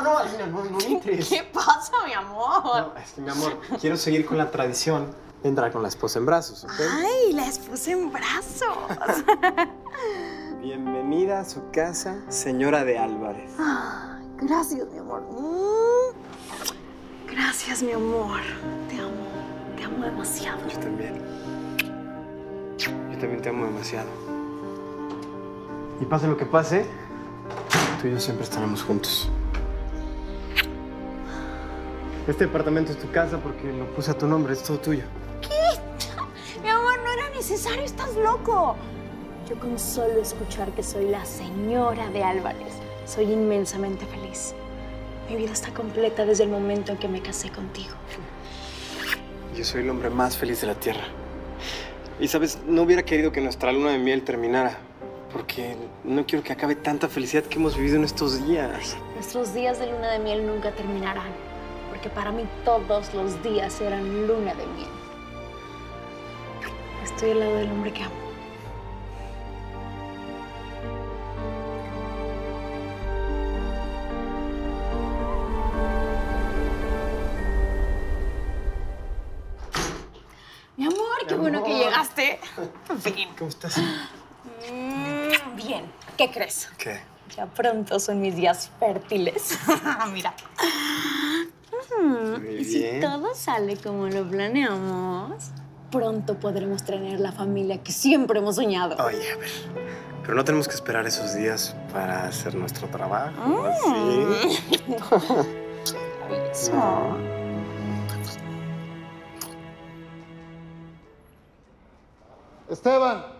no, Alina, no me interesa. ¿Qué pasa, mi amor? No, es que, mi amor, quiero seguir con la tradición de entrar con la esposa en brazos, ¿ok? ¡Ay, la esposa en brazos! Bienvenida a su casa, señora de Álvarez. Ay, gracias, mi amor. Gracias, mi amor. Te amo demasiado. Yo también. Yo también te amo demasiado. Y pase lo que pase, tú y yo siempre estaremos juntos. Este departamento es tu casa porque lo puse a tu nombre, es todo tuyo. Mi amor, no era necesario, estás loco. Yo con solo escuchar que soy la señora de Álvarez, soy inmensamente feliz. Mi vida está completa desde el momento en que me casé contigo. Yo soy el hombre más feliz de la tierra. Y, ¿sabes? No hubiera querido que nuestra luna de miel terminara, porque no quiero que acabe tanta felicidad que hemos vivido en estos días. Nuestros días de luna de miel nunca terminarán, porque para mí todos los días eran luna de miel. Estoy al lado del hombre que amo. Mi amor, qué bueno que llegaste. Bien. ¿Cómo estás? Bien. ¿Qué crees? ¿Qué? Ya pronto son mis días fértiles. Mira. Muy Y si bien. todo sale como lo planeamos, pronto podremos tener la familia que siempre hemos soñado. Oye, a ver. Pero no tenemos que esperar esos días para hacer nuestro trabajo. ¿Sí? Eso. Esteban.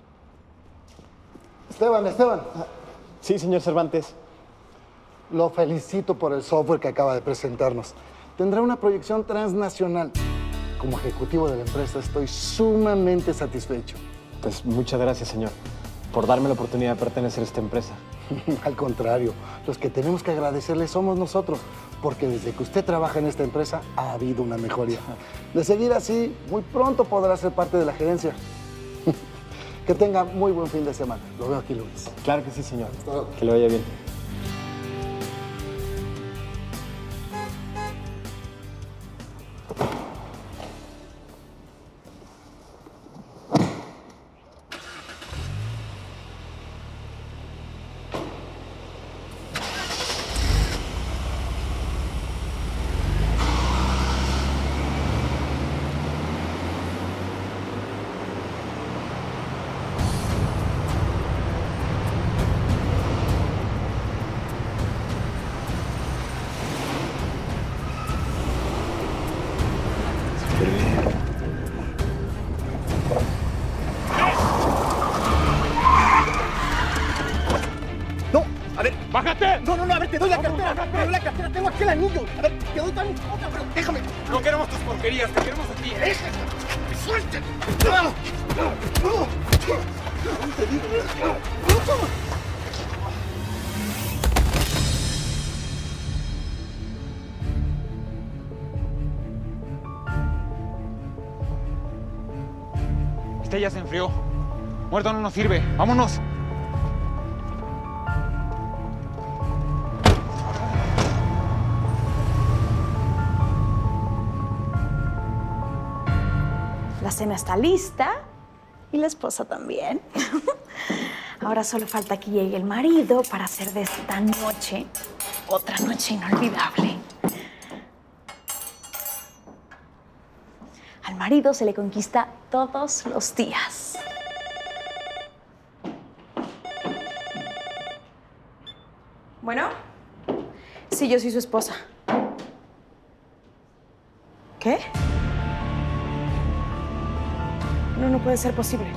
Esteban. Sí, señor Cervantes. Lo felicito por el software que acaba de presentarnos. Tendrá una proyección transnacional. Como ejecutivo de la empresa estoy sumamente satisfecho. Pues muchas gracias, señor, por darme la oportunidad de pertenecer a esta empresa. Al contrario, los que tenemos que agradecerle somos nosotros, porque desde que usted trabaja en esta empresa ha habido una mejoría. De seguir así, muy pronto podrá ser parte de la gerencia. Que tenga muy buen fin de semana. Lo veo aquí lunes. Claro que sí, señor. Que le vaya bien. ¡Bájate! No, a ver, te doy la cartera. Te doy la cartera, tengo aquí el anillo. A ver, te doy también otra, pero déjame. No queremos tus porquerías, te queremos a ti. ¡Suelte! Este ya se enfrió. Muerto no nos sirve. ¡Vámonos! La cena está lista y la esposa también. Ahora solo falta que llegue el marido para hacer de esta noche otra noche inolvidable. Al marido se le conquista todos los días. Bueno, sí, yo soy su esposa. ¿Qué? No puede ser posible.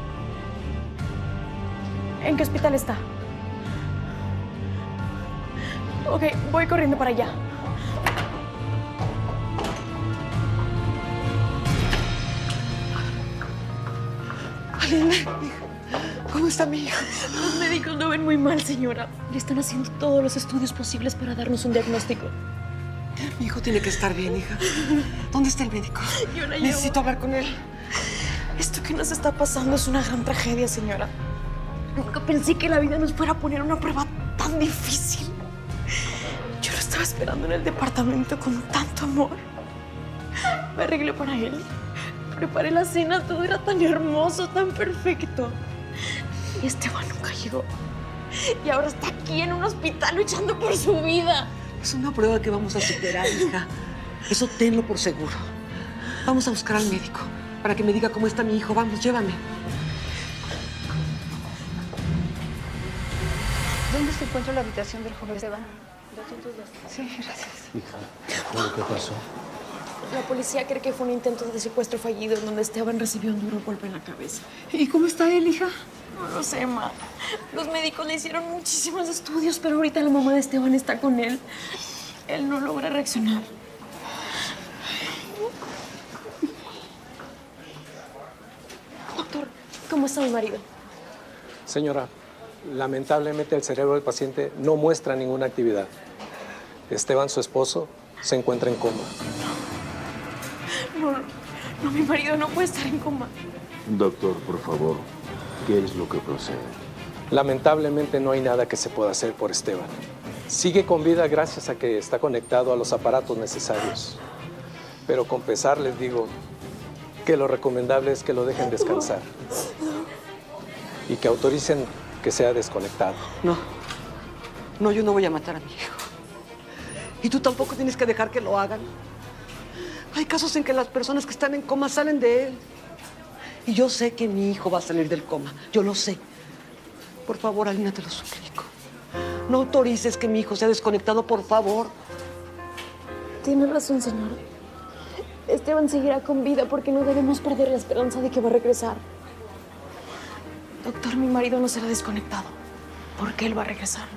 ¿En qué hospital está? Ok, voy corriendo para allá. Alina, ¿cómo está mi hija? Los médicos lo ven muy mal, señora. Le están haciendo todos los estudios posibles para darnos un diagnóstico. Mi hijo tiene que estar bien, hija. ¿Dónde está el médico? Yo la llevo. Necesito hablar con él. Esto que nos está pasando es una gran tragedia, señora. Nunca pensé que la vida nos fuera a poner una prueba tan difícil. Yo lo estaba estaba esperando en el departamento con tanto amor. Me arreglé para él. Preparé la cena, todo era tan hermoso, tan perfecto. Y Esteban nunca llegó. Y ahora está aquí en un hospital luchando por su vida. Es una prueba que vamos a superar, hija. Eso tenlo por seguro. Vamos a buscar al médico para que me diga cómo está mi hijo. Vamos, llévame. ¿Dónde se encuentra la habitación del joven Esteban? Sí, gracias. Hija, ¿qué fue lo que pasó? La policía cree que fue un intento de secuestro fallido en donde Esteban recibió un duro golpe en la cabeza. ¿Y cómo está él, hija? No lo sé, ma. Los médicos le hicieron muchísimos estudios, pero ahorita la mamá de Esteban está con él. Él no logra reaccionar. Doctor, ¿cómo está mi marido? Señora, lamentablemente el cerebro del paciente no muestra ninguna actividad. Esteban, su esposo, se encuentra en coma. No, mi marido no puede estar en coma. Doctor, por favor, ¿qué es lo que procede? Lamentablemente no hay nada que se pueda hacer por Esteban. Sigue con vida gracias a que está conectado a los aparatos necesarios. Pero con pesar les digo que lo recomendable es que lo dejen descansar y que autoricen que sea desconectado. No, yo no voy a matar a mi hijo. Y tú tampoco tienes que dejar que lo hagan. Hay casos en que las personas que están en coma salen de él. Y yo sé que mi hijo va a salir del coma. Yo lo sé. Por favor, Alina, te lo suplico. No autorices que mi hijo sea desconectado, por favor. Tiene razón, señor. Esteban seguirá con vida porque no debemos perder la esperanza de que va a regresar. Doctor, mi marido no será desconectado porque él va a regresar.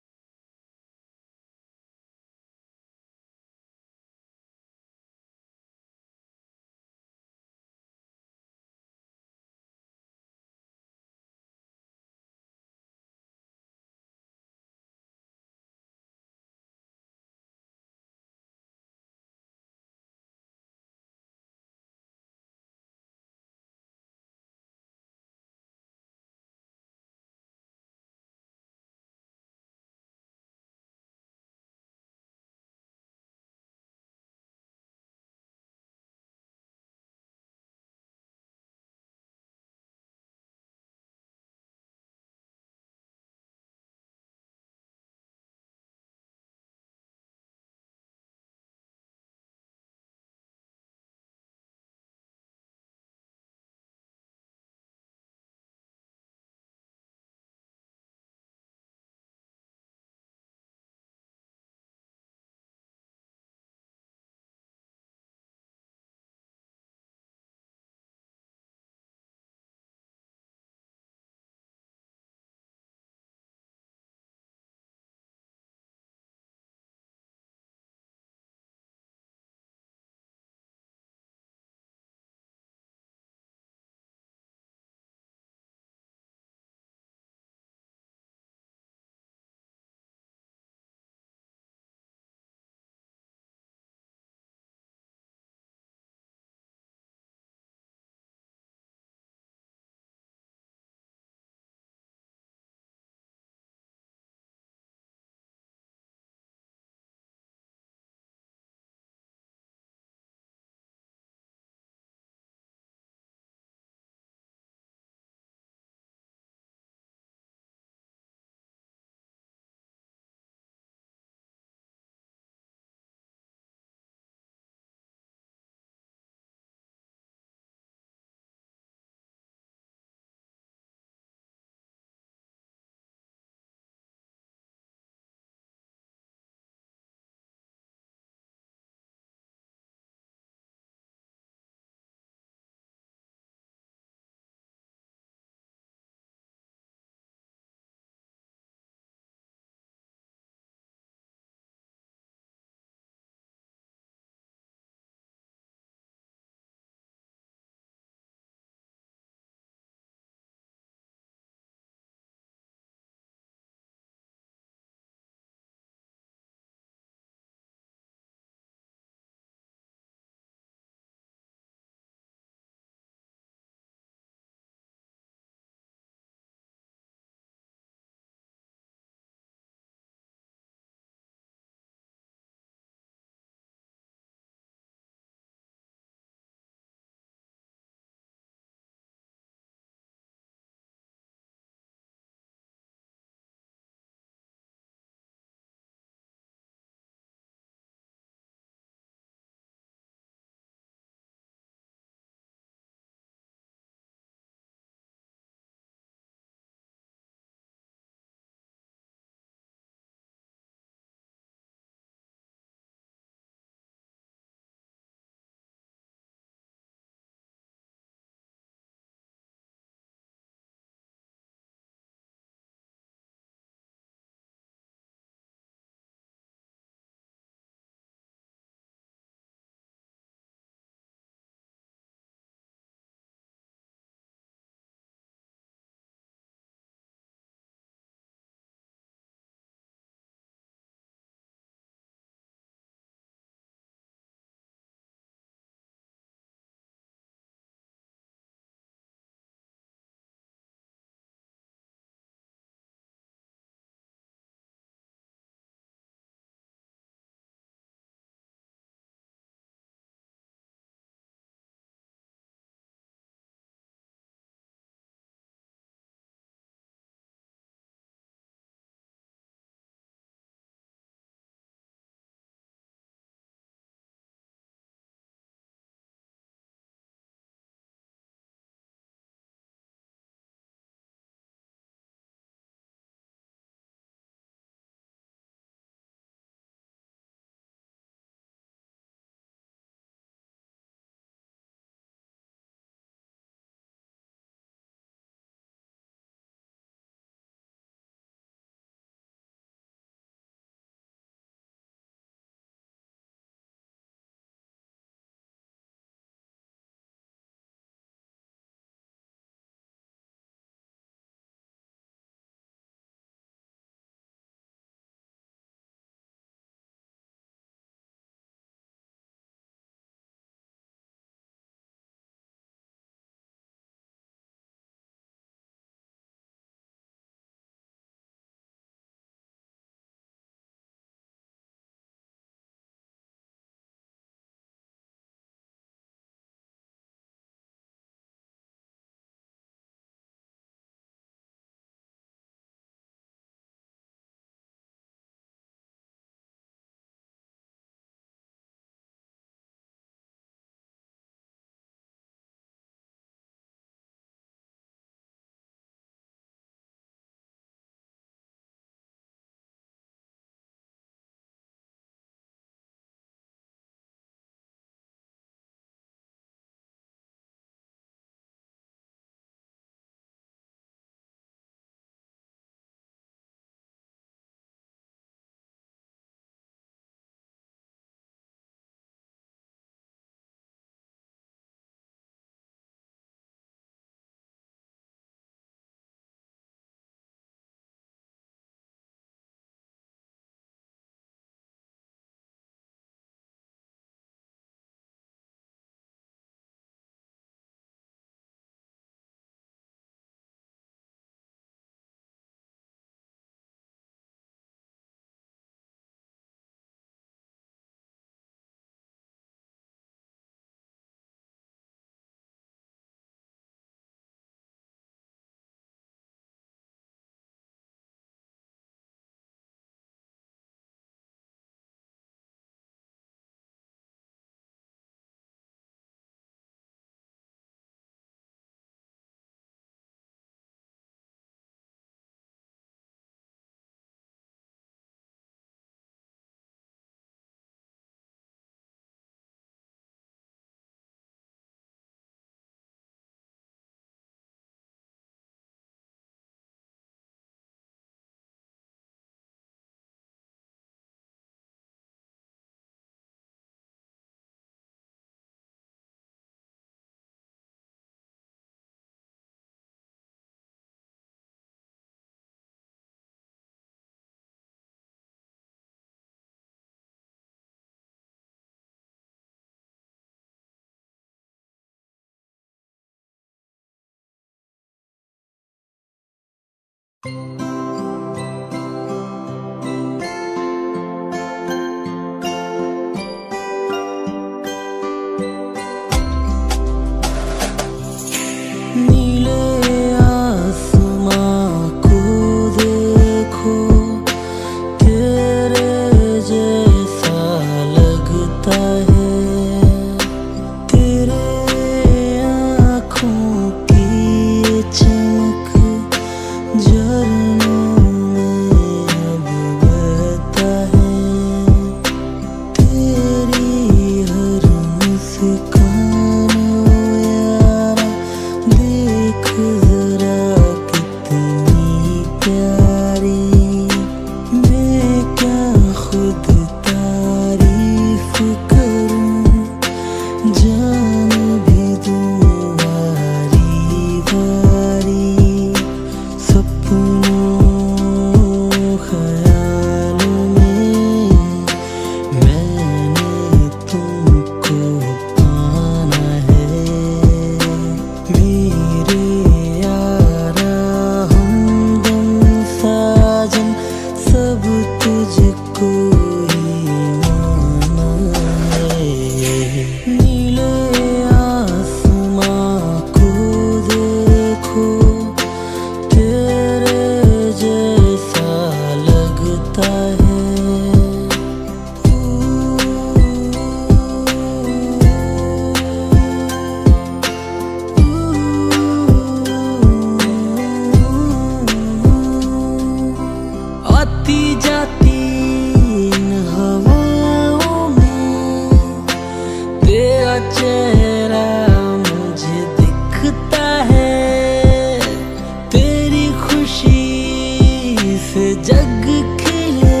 चेहरा मुझे दिखता है, तेरी खुशी से जग खिले,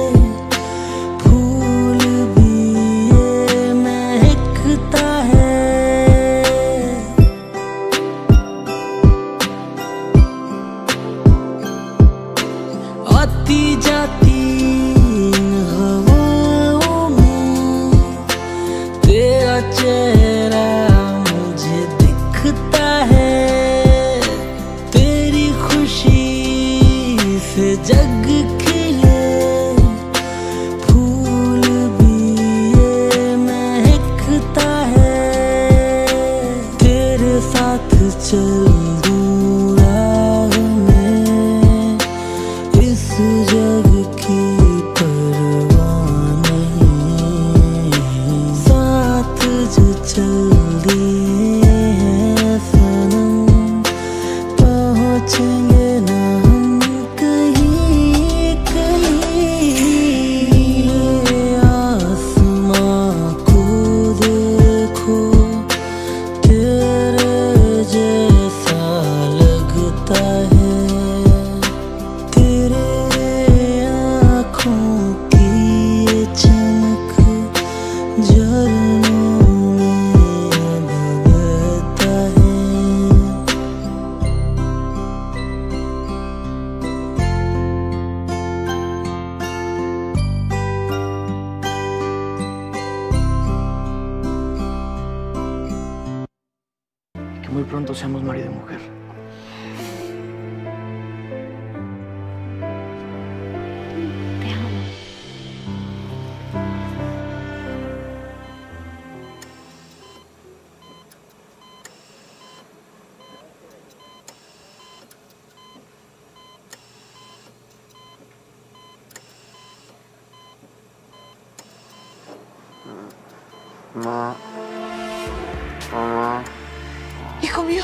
फूल भी ये महकता है। आती जाती हवाओं में तेरा चेहरा मुझे दिखता है, तेरी खुशी से जग खिले, फूल भी ये महकता है। तेरे साथ चल दूँ राह में, इस जग की परवाह नहीं, साथ जो चल दिए हैं सनम, पहुँचेंगे ना हम कहीं कहीं। आसमां को देखो, तेरे जैसा लगता है, तेरे आँखों की ये चमक झरनों में बहता है। Que muy pronto seamos marido y mujer. Te amo. Mamá. Mamá. Hijo mío,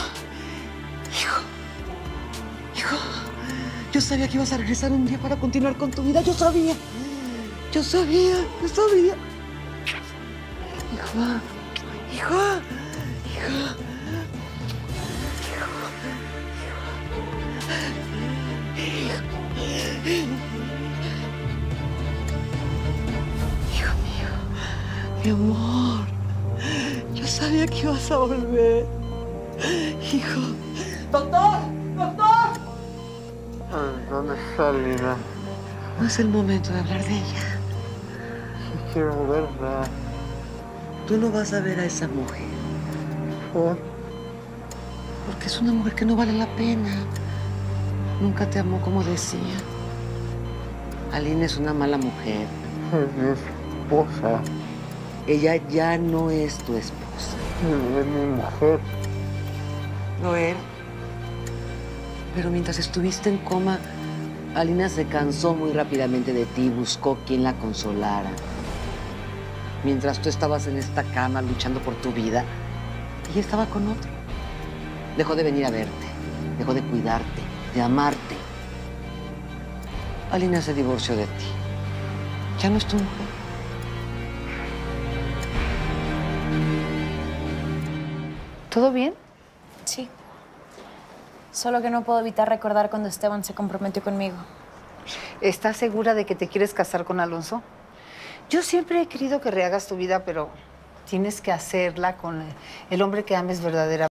hijo, yo sabía que ibas a regresar un día para continuar con tu vida. Yo sabía. Hijo, hijo mío, mi amor, yo sabía que ibas a volver. Hijo. ¡Doctor! ¿Dónde está Lina? No es el momento de hablar de ella. Quiero verla. Tú no vas a ver a esa mujer. ¿Por? Porque es una mujer que no vale la pena. Nunca te amó como decía. Aline es una mala mujer. Es mi esposa. Ella ya no es tu esposa. Es mi mujer. Lo era. Pero mientras estuviste en coma, Alina se cansó muy rápidamente de ti y buscó quien la consolara. Mientras tú estabas en esta cama luchando por tu vida, ella estaba con otro. Dejó de venir a verte, dejó de cuidarte, de amarte. Alina se divorció de ti. Ya no es tu mujer. ¿Todo bien? Sí. Solo que no puedo evitar recordar cuando Esteban se comprometió conmigo. ¿Estás segura de que te quieres casar con Alonso? Yo siempre he querido que rehagas tu vida, pero tienes que hacerla con el hombre que ames verdaderamente.